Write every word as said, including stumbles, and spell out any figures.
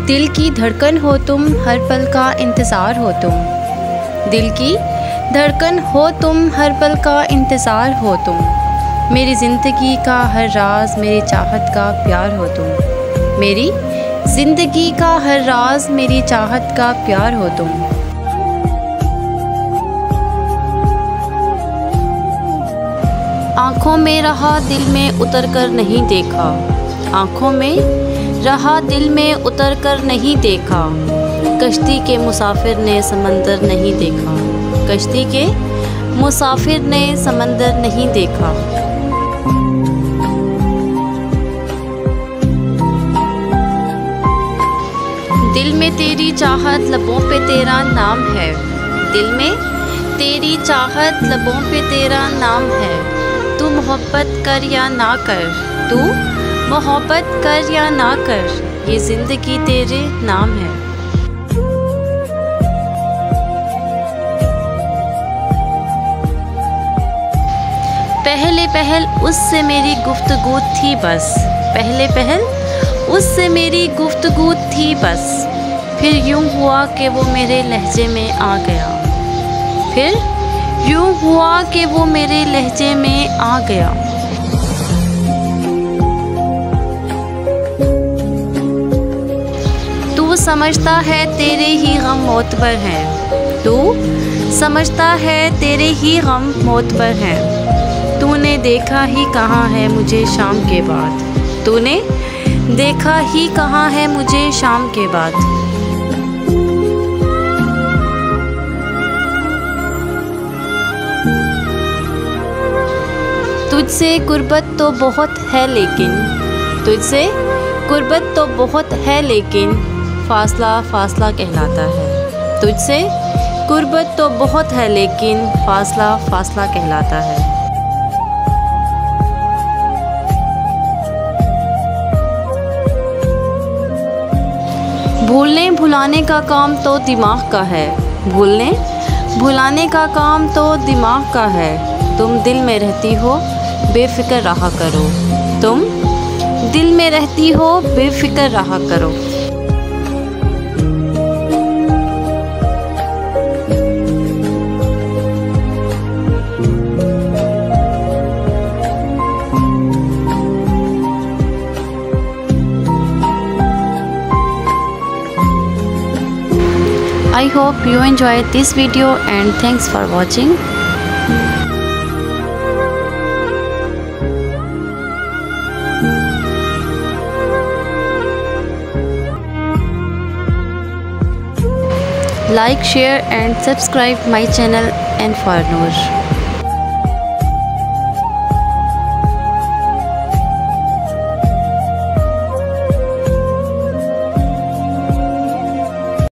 दिल की धड़कन हो तुम, हर पल का इंतज़ार हो तुम। दिल की धड़कन हो तुम, हर पल का इंतज़ार हो तुम। मेरी ज़िंदगी का हर राज, मेरी चाहत का प्यार हो तुम। मेरी ज़िंदगी का हर राज, मेरी चाहत का प्यार हो तुम। आँखों में रहा दिल में उतर कर नहीं देखा, आँखों में रहा दिल में उतर कर नहीं देखा। कश्ती के मुसाफिर ने समंदर नहीं देखा, कश्ती के मुसाफिर ने समंदर नहीं देखा। दिल में तेरी चाहत, लबों पे तेरा नाम है। दिल में तेरी चाहत, लबों पे तेरा नाम है। तू मोहब्बत कर या ना कर, तू मोहब्बत कर या ना कर, ये ज़िंदगी तेरे नाम है। पहले पहल उससे मेरी गुफ्तगू थी बस, पहले पहल उससे मेरी गुफ्तगू थी बस। फिर यूं हुआ कि वो मेरे लहजे में आ गया, फिर यूं हुआ कि वो मेरे लहजे में आ गया। तू समझता है तेरे ही गम मोतबर हैं, तू समझता है तेरे ही गम मोतबर हैं। तूने देखा ही कहाँ है मुझे शाम के बाद, तूने देखा ही कहाँ है मुझे शाम के बाद। तुझसे गुर्बत तो बहुत है लेकिन, तुझसे गुर्बत तो बहुत है लेकिन फासला फासला कहलाता है। तुझसे गुर्बत तो बहुत है लेकिन फासला फासला कहलाता है। भूलने भुलाने का काम तो दिमाग का है, भूलने भुलाने का काम तो दिमाग का है। तुम दिल में रहती हो बेफिक्र रहा करो, तुम दिल में रहती हो बेफिक्र रहा करो। I hope you enjoyed this video and thanks for watching. Like, share and subscribe my channel and for more.